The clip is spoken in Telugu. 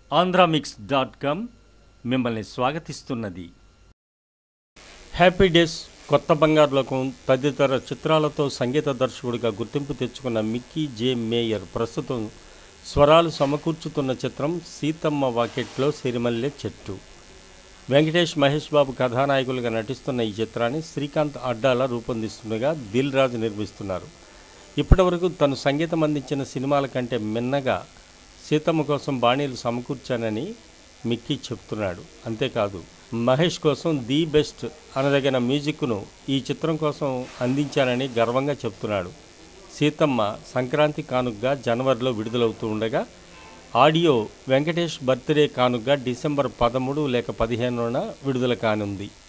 ఆంధ్రామిక్స్.com మిమ్మల్ని స్వాగతిస్తున్నది. హ్యాపీ డేస్, కొత్త బంగారు లోకం తదితర చిత్రాలతో సంగీత దర్శకుడిగా గుర్తింపు తెచ్చుకున్న మిక్కీ జే మేయర్ ప్రస్తుతం స్వరాలు సమకూర్చుతున్న చిత్రం సీతమ్మ వాకిట్లో సిరిమల్లె చెట్టు. వెంకటేష్, మహేష్ బాబు కథానాయకులుగా నటిస్తున్న ఈ చిత్రాన్ని శ్రీకాంత్ అడ్డాల రూపొందిస్తుండగా దిల్ రాజు నిర్మిస్తున్నారు. ఇప్పటివరకు తను సంగీతం అందించిన సినిమాల కంటే మిన్నగా సీతమ్మ కోసం బాణీలు సమకూర్చానని మిక్కీ చెప్తున్నాడు. అంతేకాదు, మహేష్ కోసం ది బెస్ట్ అనదగిన మ్యూజిక్ను ఈ చిత్రం కోసం అందించానని గర్వంగా చెప్తున్నాడు. సీతమ్మ సంక్రాంతి కానుకగా జనవరిలో విడుదలవుతూ ఉండగా, ఆడియో వెంకటేష్ బర్త్డే కానుకగా డిసెంబర్ 13 లేక 15న విడుదల కానుంది.